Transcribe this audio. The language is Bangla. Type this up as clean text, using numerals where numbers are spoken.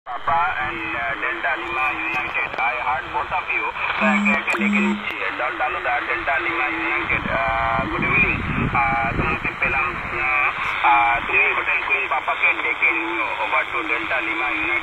Papa and Delta Lima United. I heard both of you. একে ডেকে নিচ্ছি দল দালুদার Delta Lima United good evening তোমাকে পেলাম তুমি হোটেল কুইন পাপাকে ডেকে নিও over to Delta Lima United